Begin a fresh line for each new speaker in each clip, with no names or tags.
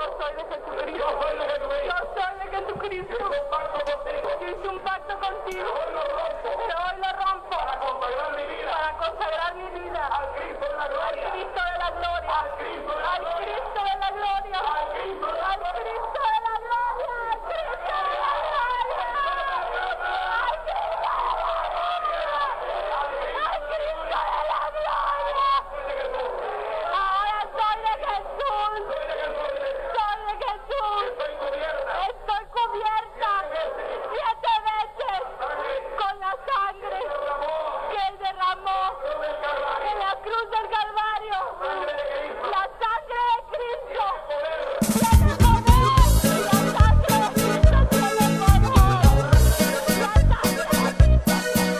soy de Jesucristo. Yo soy de Jesucristo. Yo hice un pacto contigo, pero hoy lo rompo para consagrar mi vida al Cristo de la gloria, al Cristo de la gloria, al Cristo de la gloria, al Cristo de la gloria, al Cristo de la gloria, al Cristo de la gloria, al Cristo de la gloria. Ahora soy de Jesús, soy de Jesús, estoy cubierta 7 veces con la sangre que Él derramó en la cruz del Calvario. La sangre de Cristo tiene poder, la sangre de Cristo tiene poder, la sangre de Cristo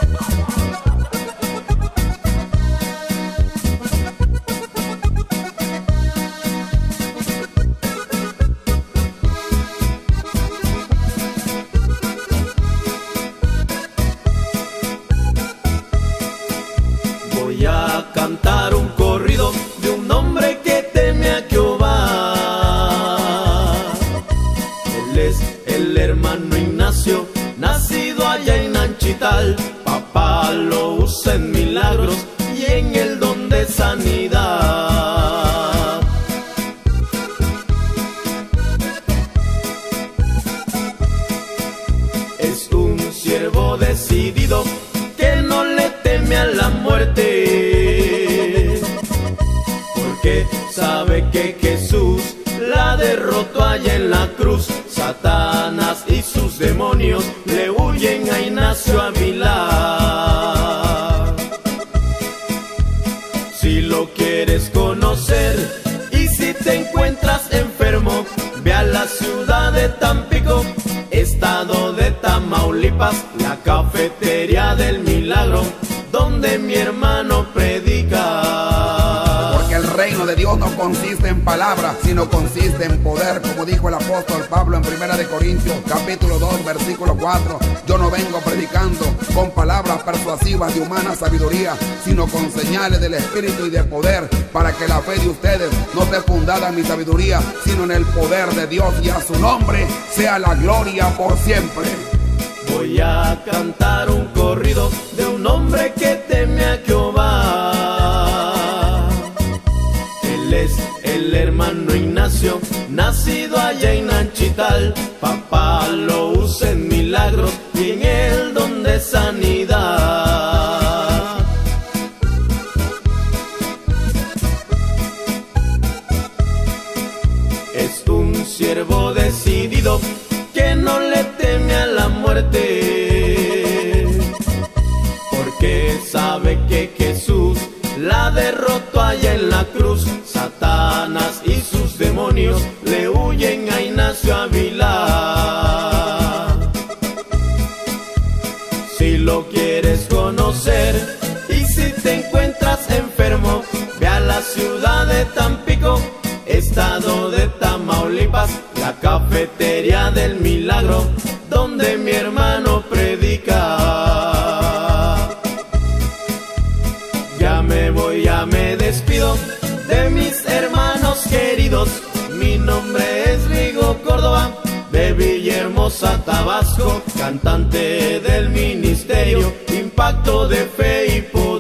Voy a cantar un corrido de un hombre que teme a Jehová. Él es el hermano Ignacio, nacido allá en Nanchital. Papá lo usa en milagros y en el don de sanidad. Es un siervo decidido que no le teme a la muerte, porque sabe que Jesús la derrotó allá en la cruz. Satanás y sus demonios le huyen a Ignacio Ávila. Si lo quieres conocer y si te encuentras enfermo, ve a la ciudad de Tampico, estado de Tamaulipas, la cafetería del milagro, donde mi hermano predica.
Porque el reino de Dios no consiste en palabras, sino consiste en poder, como dijo el apóstol Pablo en 1 Corintios capítulo 2 versículo 4. Yo no vengo predicando con palabras persuasivas de humana sabiduría, sino con señales del Espíritu y de poder, para que la fe de ustedes no esté fundada en mi sabiduría, sino en el poder de Dios, y a su nombre sea la gloria por siempre.
Voy a cantar un corrido de un hombre que teme a Jehová. Él es el hermano Ignacio, nacido allá en Nanchital. Papá lo usa en milagros y en el don de sanidad. Es un siervo decidido que no le teme a la muerte, porque sabe que Jesús la derrotó allá en la cruz. Satanás y sus demonios le huyen a Ignacio Ávila. Si lo quieres conocer y si te encuentras enfermo, ve a la ciudad de Tampico, estado de Tamaulipas, la cafetería del milagro, donde mi hermano predica. Ya me voy, ya me despido de mis hermanos queridos. Mi nombre es Rigo Córdoba, de Villahermosa, Tabasco, cantante del ministerio Impacto de Fe y Poder.